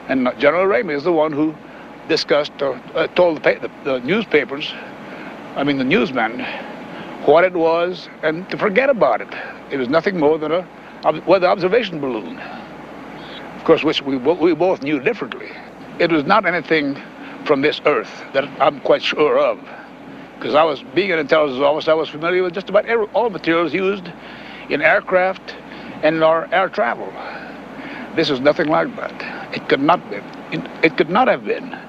And General Ramey is the one who discussed or told the newspapers, I mean the newsmen, what it was and to forget about it. It was nothing more than a weather observation balloon, of course, which we both knew differently. It was not anything from this earth that I'm quite sure of, because being an intelligence officer, I was familiar with just about all materials used in aircraft and in our air travel. This is nothing like that. It could not be. It could not have been.